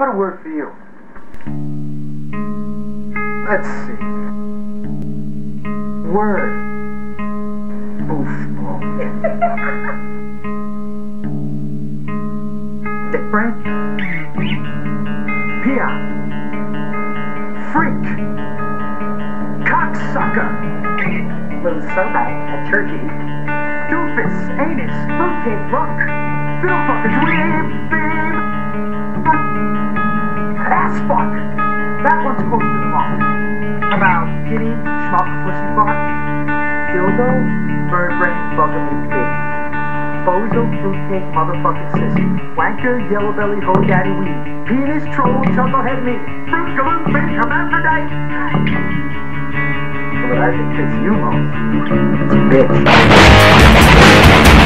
about a word for you? Let's see. Word. Goofball. Dick brain. Peon. Freak. Cocksucker. Little survey, a turkey. Doofus, anus, fruitcake, drunk. Fiddle fucker, dream, babe. Ass fuck. That one's close to the mark. About kitty, schmuck, pussy fuck. Dildo, bird brain, bugaboo, pig. Bozo, fruitcake, motherfucking sissy. Wanker, yellow belly, ho daddy weed. Penis, troll, chucklehead meat. Fruit, galoot, bitch, hermaphrodite. But I think it's you, Mo. Bitch.